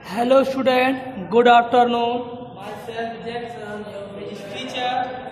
Hello student, good afternoon. Myself Jackson, your English teacher.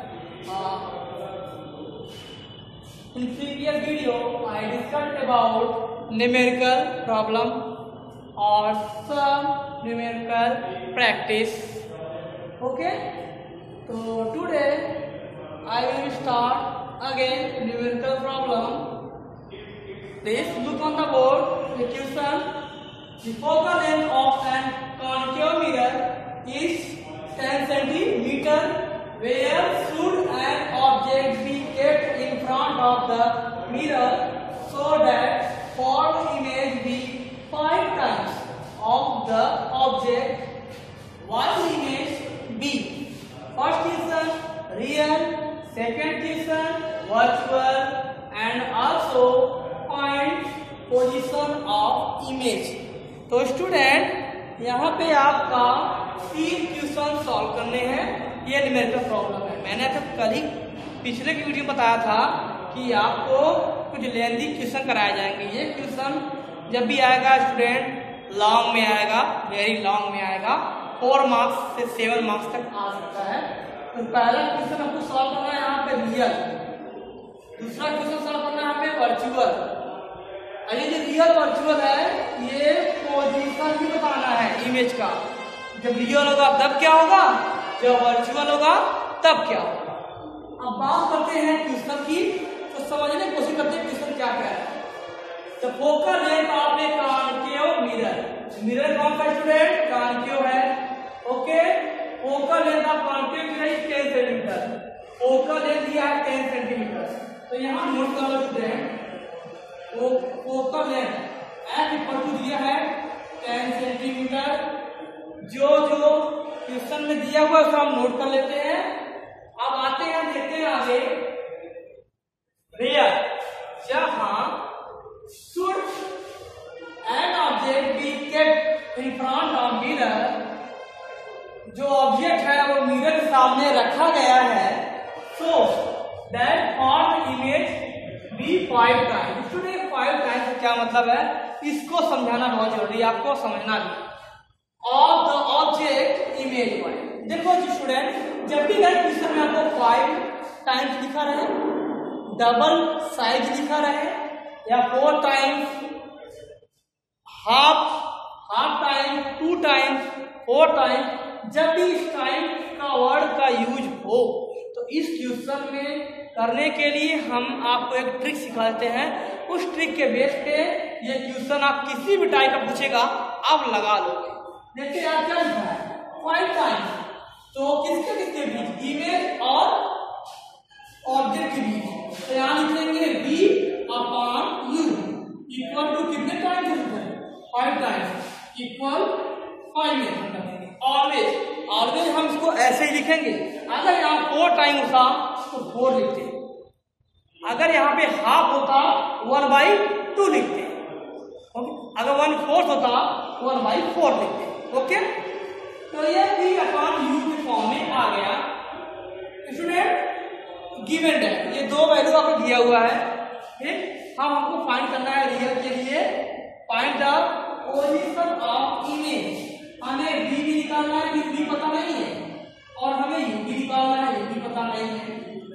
In previous video, I discussed about numerical problem or some numerical practice. Okay? So today I will start again numerical problem. Please look on the board. The question. The focal length of an concave mirror is 10 cm. Where should an object be kept in front of the mirror so that formed image be 5 times of the object? What image be? First question real, second question virtual, and also find position of image. तो student यहाँ पे आपका 3 question solve करने हैं। ये numerical problem है। मैंने तो कल ही पिछले की वीडियो में बताया था कि आपको कुछ लेंथी क्वेश्चन कराए जाएंगे। ये क्वेश्चन जब भी आएगा स्टूडेंट लॉन्ग में आएगा, वेरी लॉन्ग में आएगा, 4 मार्क्स से 7 मार्क्स तक आ सकता है। तो पहला क्वेश्चन आपको सॉल्व करना है यहाँ पे रियल, दूसरा क्वेश्चन सॉल्व करना है यहाँ पे वर्चुअल। अरे जो रियल वर्चुअल है ये पोजीशन भी बताना है इमेज का। जब रियल होगा तब क्या होगा, जब वर्चुअल होगा तब क्या होगा। अब बात करते हैं क्वेश्चन की, तो समझने की कोशिश करते हैं क्वेश्चन क्या कह रहा है। The focal length of a concave mirror, mirror कौन सा स्टूडेंट, कॉनकेव है। Okay, focal length of concave mirror is 10 centimetre. Focal length दिया है 10 सेंटीमीटर। तो यहाँ नोट कर लो student, focal length F equal to दिया है 10 सेंटीमीटर। जो क्वेश्चन में दिया हुआ उसको हम नोट कर लेते हैं। अब आते हैं देखते हैं आगे रियल, जहां should an object be kept in front of mirror, जो ऑब्जेक्ट है वो मिरर के सामने रखा गया है, so that form image be 5 times. Student 5 times क्या मतलब है, इसको समझाना बहुत जरूरी है, आपको समझना भी। Of the object image one, देखो जी स्टूडेंट, जब भी गए क्वेश्चन में आपको 5 टाइम्स दिखा रहे, डबल साइज दिखा रहे, या 4 times, half time, 2 times, 4 times, जब भी इस टाइम का वर्ड का यूज हो तो इस क्वेश्चन में करने के लिए हम आपको एक ट्रिक सिखाते हैं। उस ट्रिक के बेस पे ये क्वेश्चन आप किसी भी टाइप का पूछेगा आप लगा लोगे। देखिए आप क्या लिखा है 5 टाइम्स, तो किसके किसके बीच, इमेज और ऑब्जेक्ट के बीच। तो यहाँ लिखेंगे B upon U equal to कितने टाइम्स, 5 टाइम्स इक्वल 5 में ऑलवेज हम इसको ऐसे ही लिखेंगे। अगर यहाँ 4 टाइम होता तो 4 लिखते, अगर यहाँ पे हाफ होता 1/2 लिखते, अगर 1/4 होता 1/4 लिखते। ओके, तो ये बी अपॉन यू के फॉर्म में आ गया। स्टूडेंट गिवन है, ये 2 वैल्यू आपको दिया हुआ है। ठीक, हम हमको फाइंड करना है रियल के लिए, find the position of image. हमें बी भी निकालना है, बी पता नहीं है, और हमें यू भी निकालना है, यू भी पता नहीं है।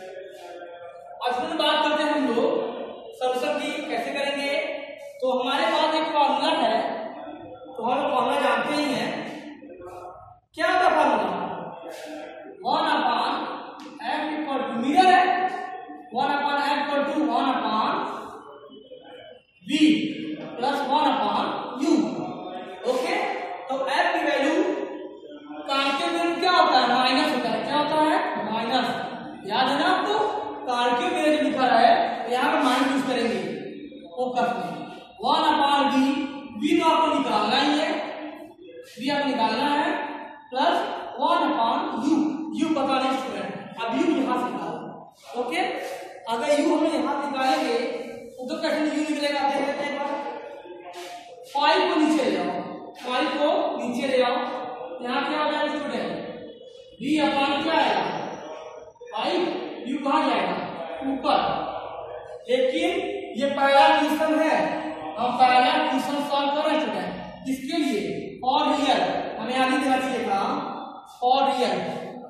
आज बात करते हैं हम लोग सॉल्यूशन की कैसे करेंगे। तो हमारे पास एक फॉर्मूला है, तो हम फॉर्मूला जानते ही हैं। क्या था formula, 1 upon F equal to mirror है, 1 upon F equal to 1 upon V plus 1 upon U. Okay, तो एफ की वैल्यू कॉनकेव मिरर क्या होता है, माइनस होता है। क्या होता है, माइनस। याद है ना आपको, कॉनकेव मिरर जो लिखा रहा है तो यहाँ पर माइनस यूज करेंगे। फोकस में 1 अपॉन वी तो आपको निकालना ही है, वी आपको निकालना है, प्लस 1 अपॉन यू पता नहीं स्टूडेंट, अब यू यहाँ से निकालो। ओके, अगर यू हमें यहाँ निकालेंगे तो कैसे यू निकलेगा, देख लेते हैं एक बार। 5 को नीचे ले आओ, 5 को नीचे ले आओ, यहाँ क्या हो जाएगा स्टूडेंट, बी अपॉन क्या आएगा 5, यू कहाँ जाएगा ऊपर। लेकिन ये पहला क्वेश्चन है, हम पहला क्वेश्चन सॉल्व कर रहे हैं स्टूडेंट, किसके लिए, फॉर रियल। हमें आगे देना चाहिए था फॉर रियल,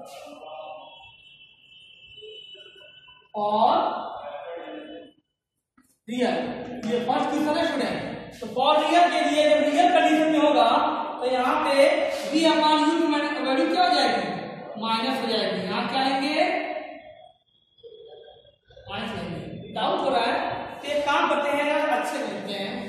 और रियल, ये फर्स्ट क्वेश्चन है स्टूडेंट। तो फॉर रियल के लिए जब रियल कंडीशन में होगा तो यहाँ पे v अपॉन u की वैल्यू क्या हो जाएगी, माइनस हो जाएगी। यहाँ क्या लेंगे, माइनस लेंगे। डाउट हो रहा है तो एक काम करते हैं यार, अच्छे लिखते हैं,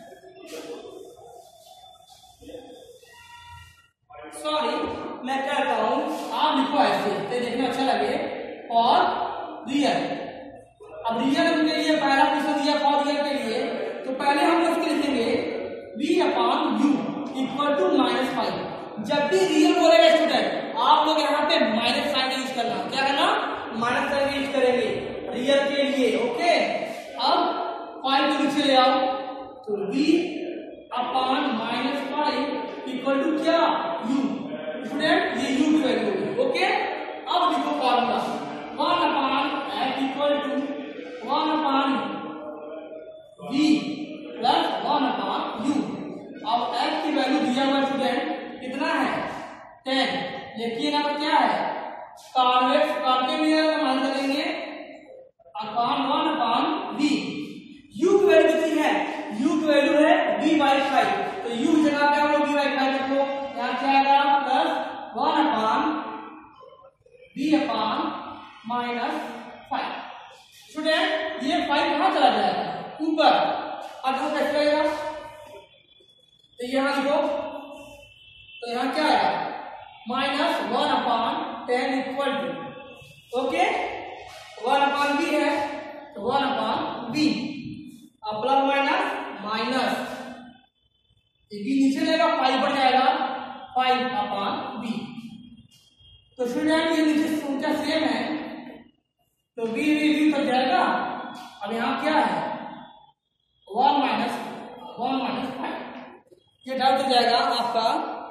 सॉरी मैं कहता हूँ आप लिखो ऐसे तो देखने अच्छा लगे, और रियल। अब रियल के लिए पहला क्वेश्चन दिया फॉर रियल के लिए, तो पहले हम उसके लिखेंगे v upon u equal to -5। जब भी रियल बोलेगा स्टूडेंट आप लोग यहाँ पे माइनस साइन यूज करना, क्या करना, माइनस साइन यूज करेंगे रियल के लिए, ओके। अब 5 को नीचे ले आओ, तो v अपॉन -5 इक्वल टू क्या, u। स्टूडेंट ये u की वैल्यू होगी, ओके। अब लिखो formula 1 upon f equal to 1 upon v plus 1 upon u। अब f की वैल्यू दिया हुआ स्टूडेंट कितना है, 10, लेकिन अब क्या है, कॉन्वेक्स करके भी मान करेंगे अपॉन 1 अपॉन v। u की वैल्यू कितनी है, u की वैल्यू है v/5, तो u की जगह पे हम लोग v/5 रखो, यहाँ क्या आएगा plus 1 upon v upon -5। Student ये 5 कहाँ चला जाएगा, ऊपर, अब हम कैसे लगेगा, तो यहाँ लिखो, तो यहाँ क्या आएगा -1 upon 10 equal to, okay, 1 upon v है तो 1 अपॉन v, अब प्लस माइनस v नीचे लेगा 5 बढ़ जाएगा 5 अपॉन v। तो स्टूडेंट ये नीचे संख्या सेम है तो v तक जाएगा। अब यहाँ क्या है 1 माइनस 5, ये डाल हो जाएगा आपका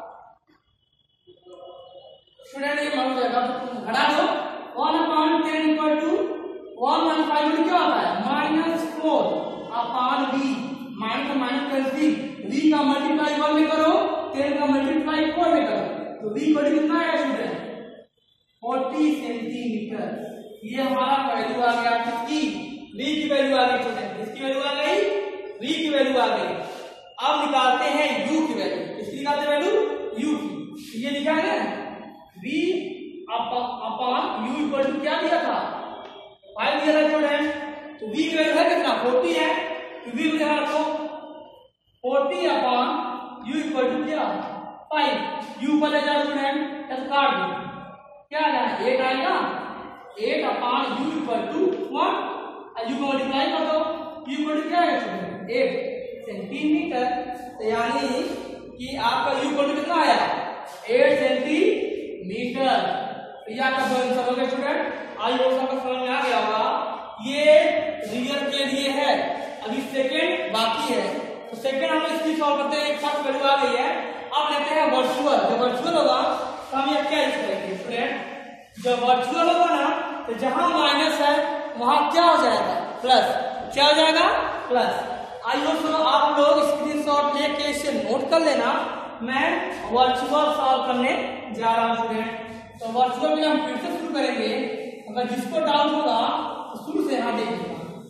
स्टूडेंट, ये मान हो जाएगा, तो घटा दो 1 अपॉन 10 इक्वल टू 1 माइनस 5 क्या होता है -4 upon v, minus plus v का मल्टीप्लाई 1 में करो, 10 का मल्टीप्लाई 4 में करो, तो v बड़ी कितना है स्टूडेंट 40 सेंटीमीटर। ये हमारा वैल्यू आ गया किसकी, v की वैल्यू आ गई स्टूडेंट, किसकी वैल्यू आ गई, v की वैल्यू आ गई। अब निकालते हैं u की वैल्यू, किसकी निकालते हैं वैल्यू, u की। ये लिखा है ना v upon u equal to क्या दिया था, 5 दिया था स्टूडेंट, तो v की वैल्यू है कितना 40 है, तो v को यहाँ रखो 40 अपॉन u इक्वल टू क्या 5, u पर ले जाओ स्टूडेंट, तो काट दो, क्या आ जाएगा 8 आएगा, 8 upon u equal to 1, u को मल्टीप्लाई कर दो, u इक्वल टू क्या है स्टूडेंट 8 सेंटीमीटर। तो यानी कि आपका u इक्वल टू कितना आया 8 सेंटीमीटर। तो ये आपका आंसर हो गया स्टूडेंट। आई होप आपको समझ में आ गया होगा। ये रियल के लिए है, अभी सेकंड बाकी है, तो सेकंड हम इसकी सॉल्व करते हैं, एक साथ वैल्यू आ गई है। अब लेते हैं वर्चुअल। जब वर्चुअल होगा तो हम ये क्या यूज करेंगे स्टूडेंट, जब वर्चुअल होगा ना तो जहां माइनस है वहां क्या हो जाएगा प्लस, क्या हो जाएगा प्लस। आइए सुनो, आप लोग स्क्रीनशॉट लेके इसे नोट कर लेना, मैं वर्चुअल सॉल्व करने जा रहा हूं स्टूडेंट। तो वर्चुअल में हम फिर से शुरू करेंगे, अगर जिसको डाउट होगा तो शुरू से यहाँ देखिएगा।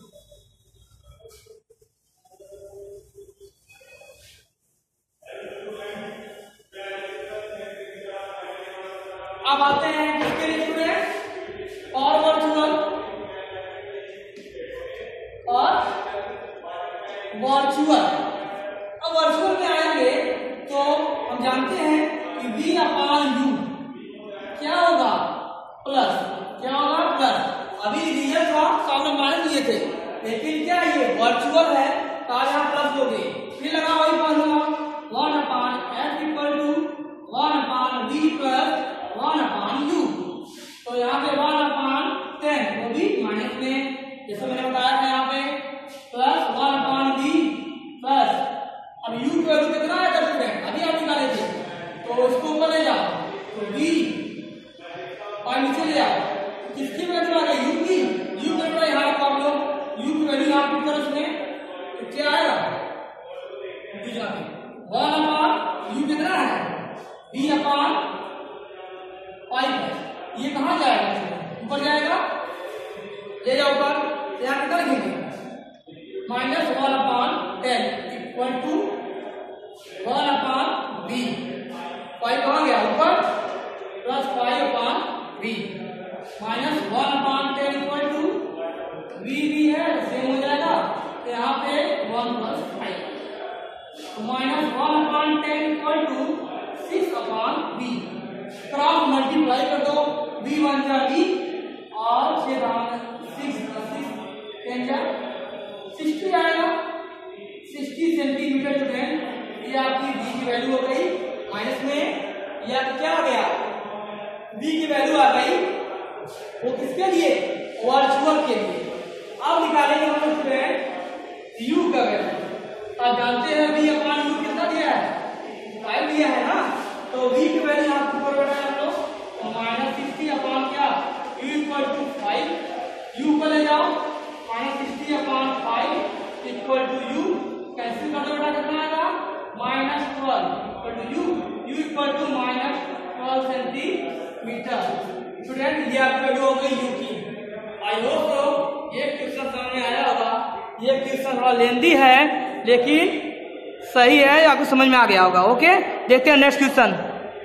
अब आते हैं किसके लिए स्टूडेंट, और वर्चुअल अब वर्चुअल में आएंगे तो हम जानते हैं कि v अपॉन u क्या होगा प्लस, क्या होगा प्लस। अभी रियल था तो हमने माइनस लिए थे, लेकिन क्या ये वर्चुअल है तो आज यहाँ प्लस दोगे, फिर लगा वही formula 1 upon f equal to 1 upon v plus 1 upon u। तो यहाँ पे 1 अपॉन 10 वो भी माइनस में, जैसे मैंने बताया था यहाँ पे प्लस 1 अपॉन v प्लस, अब u की वैल्यू कितना है स्टूडेंट अभी आप निकाले थे, तो इसको ऊपर ले जाओ तो v और नीचे ले आओ, किसकी वैल्यू आ गई u की, u की वैल्यू यहाँ आप लोग u की वैल्यू यहाँ पुट करो इसमें तो क्या आएगा, v अपान 5 है। ये कहाँ जाएगा? ऊपर जाएगा, ले जाओ ऊपर, यहाँ कितना लिखेंगे? -1/10 इक्वल टू 1/v। 5 कहाँ गया? ऊपर, plus 5/v -1/10 equal to v भी है, सेम हो जाएगा, तो यहाँ पे 1 + 5 तो -1/10 equal to 6/v। Cross multiply कर दो, v 1 जा v और 6 60 आएगा, 60 सेंटीमीटर स्टूडेंट। ये आपकी v की वैल्यू हो गई माइनस में, या क्या आ गया? v की वैल्यू आ गई वो किसके लिए? वर्चुअल के लिए। अब निकालेंगे हम लोग स्टूडेंट u का वैल्यू। आप जानते हैं v अपान u कितना दिया है? 5 दिया है ना, तो v की वैल्यू आपको ऊपर बैठा है लोग, तो -60 अपान क्या? u इक्वल टू 5, u को ले जाओ, -60 upon 5 equal to u, cancel कर दो बेटा, कितना आएगा? -12 equal to u equal to -12 centimetre. Student ये आपकी वैल्यू हो गई u की। आई होप तो ये क्वेश्चन समझ में आया होगा। ये क्वेश्चन थोड़ा लेंदी है लेकिन सही है, आपको समझ में आ गया होगा। ओके, देखते हैं next question.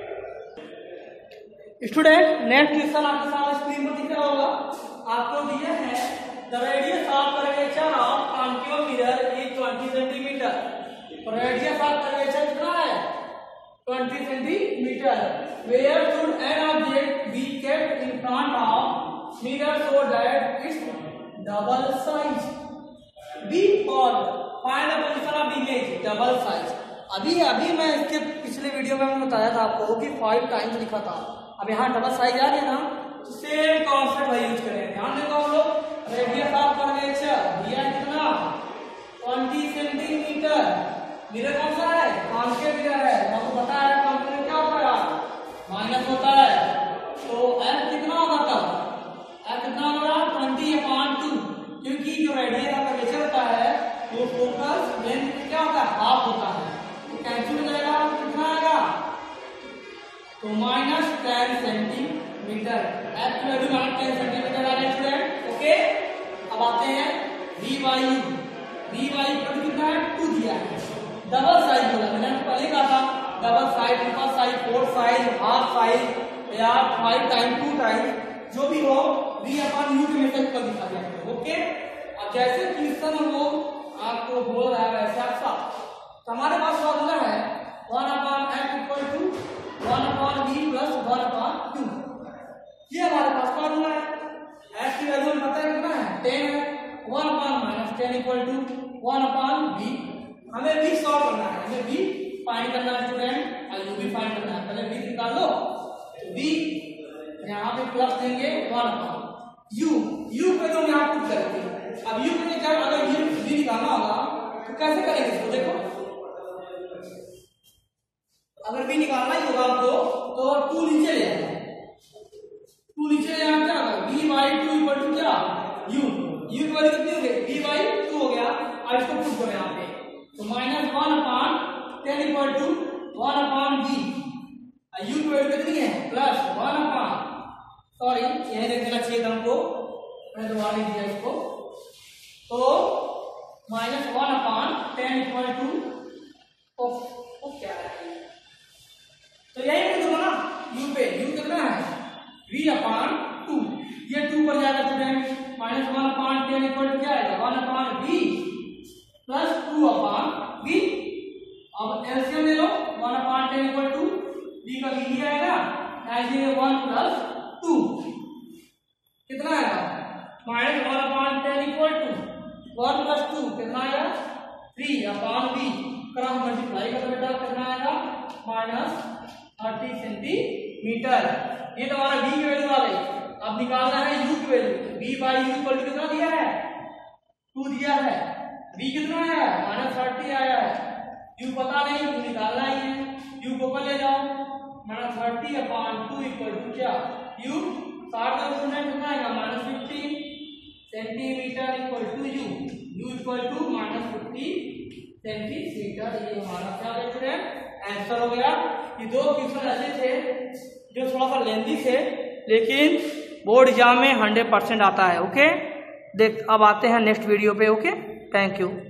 Student next question आपके सामने स्क्रीन पर दिख रहा होगा। आपको दिया है the radius of curvature of concave mirror is 20 centimetre. Radius of curvature कितना है? 20 centimetre. Where should an object be kept in front of mirror so that it's double size be और find the position of image double size. अभी मैं इसके पिछले video में मैंने बताया था आपको कि 5 टाइम्स लिखा था। अब यहाँ डबल साइज आ गया ना, तो सेम कॉन्सेप्ट भाई यूज करें। ध्यान देगा हम लोग, रेडियस ऑफ कर्वेचर दिया कितना? 20 सेंटीमीटर। मिरर कौन सा है? कॉन्केव मिरर है। आपको पता है कॉन्केव में क्या होता है? माइनस होता है। तो f कितना होगा तब? f कितना होगा? 20/2, क्योंकि जो रेडियस ऑफ कर्वेचर होता है वो फोकस लेंथ क्या होता है? हाफ होता है। तो कैंसिल हो जाएगा, कितना आएगा? तो -10 सेंटीमीटर। f की वैल्यू -10 सेंटीमीटर आ रहा है स्टूडेंट। ओके, अब आते हैं v by u। v by u कितना है? 2 दिया है। डबल साइज बोला मैंने पहले कहा था, double size, triple size, 4 size, half size या 5 टाइम 2 टाइम जो भी हो, v अपान u के मेथड पर दिखा दिया है। ओके, अब जैसे क्वेश्चन वो आपको बोल रहा है वैसे आप साथ हमारे पास फॉर्मूला है 1/f equal to 1/v plus 1/q। ये हमारे पास फॉर्मूला है। f की वैल्यू पता है कितना है? 10 है। 1/-10 इक्वल टू 1/v। हमें v सॉल्व करना है, हमें v फाइंड करना है स्टूडेंट, और u भी फाइंड करना है। पहले v निकाल लो, तो v यहाँ पे प्लस देंगे 1/u। u पे तो यहाँ पुट करेंगे। अब u पे जब अगर v निकालना होगा तो कैसे करेंगे इसको? देखो, अगर v निकालना ही होगा आपको तो 2 नीचे ले आएंगे। 2 नीचे ले आना क्या होगा? v/2 इक्वल टू क्या? u की वैल्यू कितनी हो गई? v/2 हो गया। अब इसको पुट करो यहाँ पे, तो -1/10 इक्वल टू 1/v। u की वैल्यू कितनी है? प्लस 1/, सॉरी यही देख देना चाहिए था हमको, मैंने दोबारा नहीं दिया इसको। तो -1/10 इक्वल टू क्या है? तो यही कर दो ना u पे। u कितना है? v/2। ये 2 पर जाएगा स्टूडेंट। -1/10 इक्वल टू क्या आएगा? 1/v plus 2/v। अब एलसीएम ले लो, 1/10 इक्वल टू v का v ही आएगा, ऐसे 1 प्लस 2 कितना आएगा? -1/10 इक्वल टू 1 प्लस 2 कितना आएगा? 3/v। क्रॉस मल्टीप्लाई कर बेटा, कितना आएगा? -30 सेंटीमीटर। ये तो हमारा v की वैल्यू आ गई। अब निकालना है u की वैल्यू। v/u इक्वल टू कितना दिया है? 2 दिया है। v कितना आया है? -30 आया है। u पता नहीं, u निकालना ही है। u को ऊपर ले जाओ, -30/2 इक्वल टू क्या? u 60 कितना आएगा? -50 centimetre equal to u equal to -50 centimetre. ये हमारा क्या है स्टूडेंट? आंसर हो गया। ये 2 क्वेश्चन ऐसे थे जो थोड़ा सा लेंदी थे, लेकिन बोर्ड एग्जाम में 100% आता है। ओके, देख अब आते हैं नेक्स्ट वीडियो पे। Okay, thank you.